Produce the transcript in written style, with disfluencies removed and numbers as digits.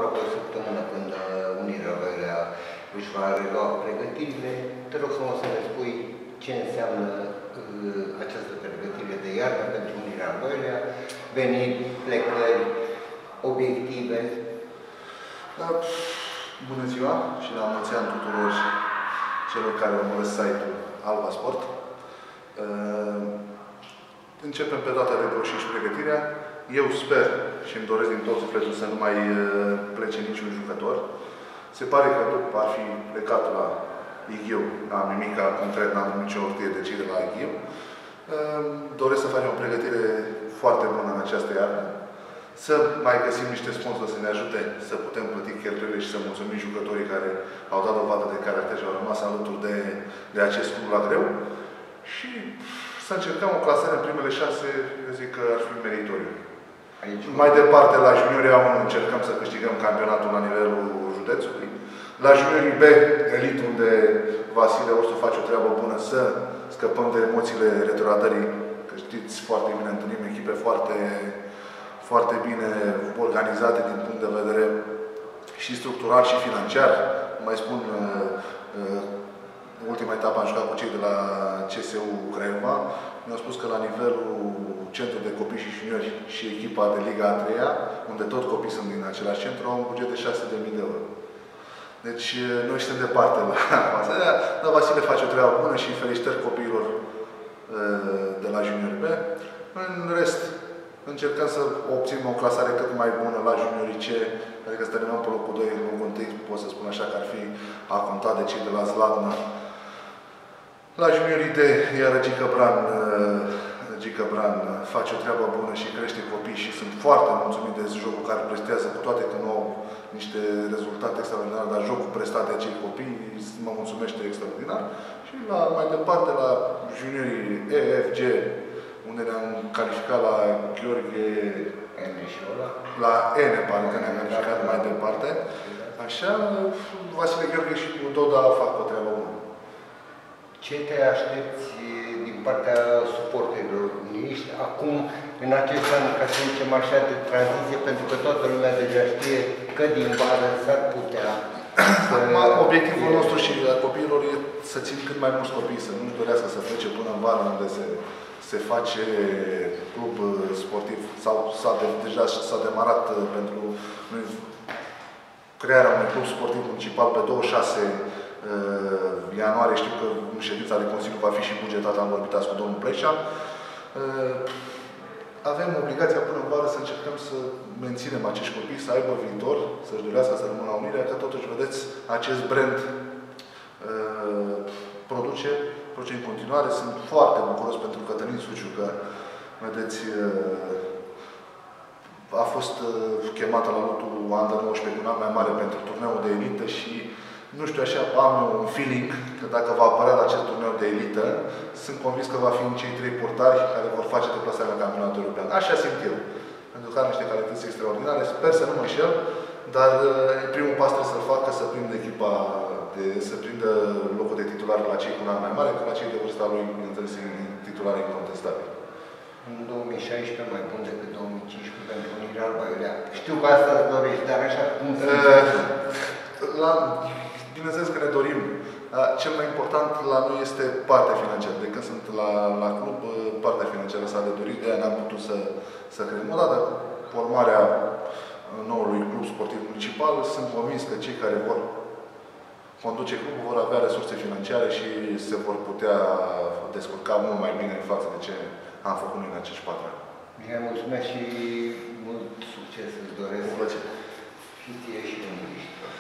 aproape o săptămână când Unirea Văilea își va relua pregătirile. Te rog frumos să ne spui ce înseamnă această pregătire de iarnă pentru Unirea Văilea, veniri, plecări, obiective. Bună ziua și la mulți ani tuturor celor care urmăresc site-ul Alba Sport. Începem pe data de 25 pregătirea. Eu sper și îmi doresc din tot sufletul să nu mai plece niciun jucător. Se pare că după ar fi plecat la Ighiu, n-am nimic concret, n-am nicio hârtie de cei de la Ighiu. Doresc să facem o pregătire foarte bună în această iarnă. Să mai găsim niște sponsori să ne ajute să putem plăti cheltuielile și să mulțumim jucătorii care au dat dovadă de caracter și au rămas alături de acest club la greu. Și să încercăm o clasare în primele 6, eu zic că ar fi meritoriu. Mai departe, la juniorii A1 încercăm să câștigăm campionatul la nivelul județului. La juniorii B, Elite, unde Vasile Orsu face o treabă bună, să scăpăm de emoțiile retrogradării, că știți foarte bine, întâlnim echipe foarte bine organizate din punct de vedere și structural și financiar. Mai spun, ultima etapă am jucat cu cei de la CSU Craiova. Mi-au spus că la nivelul centru de copii și juniori și echipa de Liga a 3-a, unde tot copii sunt din același centru, au un buget de 6.000 de euro. Deci noi suntem departe la asta. Dar Vasile face o treabă bună și felicitări copiilor de la junior B. În rest, încercăm să obținem o clasare cât mai bună la juniorii C, adică să terminăm pe locul 2, în locul 1, pot să spun așa că ar fi a conta de cei de la Zlatna. La juniorii D, iar Gică Bran face o treabă bună și crește copii și sunt foarte mulțumit de jocul care prestează, cu toate că nu au niște rezultate extraordinare, dar jocul prestat de acei copii mă mulțumește extraordinar. Și mai departe, la juniorii E, F, G, unde ne-am calificat la Gheorghe la N, parcă ne-am calificat mai departe. Așa, Vasile Gheorghe și Doda fac o treabă bună. Ce te aștepți din partea suporterilor uniști acum, în acest an, ca să zicem așa, de tranziție, pentru că toată lumea deja știe că din vară s-ar putea obiectivul nostru și al copiilor e să țin cât mai mulți copii, să nu-și dorească să plece până în vară, unde se face club sportiv sau deja s-a demarat pentru crearea unui club sportiv municipal pe 26 ianuarie. Știu că în ședința de Consiliu va fi și bugetat, am vorbit azi cu domnul Pleșa. Avem obligația până în vară să încercăm să menținem acești copii, să aibă viitor, să-și dorească să rămână la Unirea, că totuși, vedeți, acest brand produce în continuare. Sunt foarte bucuros pentru Cătălin Suciu că, vedeți, a fost chemată la lotul Under 19 cu un an mai mare pentru turneul de elită și, nu știu, așa, am un feeling că dacă va apărea la acest turneu de elită, sunt convins că va fi în cei 3 portari care vor face deplasarea la campionatul european. Așa simt eu. Pentru că are niște calități extraordinare. Sper să nu mă înșel, dar primul pas trebuie să-l facă, să prindă echipa, să prindă locul de titular la cei cu un an mai mare, că la cei de vârsta lui, bineînțeles, titulare incontestabil. În 2016 mai bun decât 2015 pentru Unirea Văilea. Știu că asta îți dorești, dar așa cum bineînțeles că ne dorim. Cel mai important la noi este partea financiară. De când sunt la club, partea financiară s-a de dorit, de aia n-am putut să creăm. Odată cu formarea noului club sportiv municipal, sunt convins că cei care vor conduce clubul vor avea resurse financiare și se vor putea descurca mult mai bine în față de ce am făcut noi în acești 4 ani. Bine, mulțumesc și mult succes îți doresc. Cu plăcere. Și ție și uniști.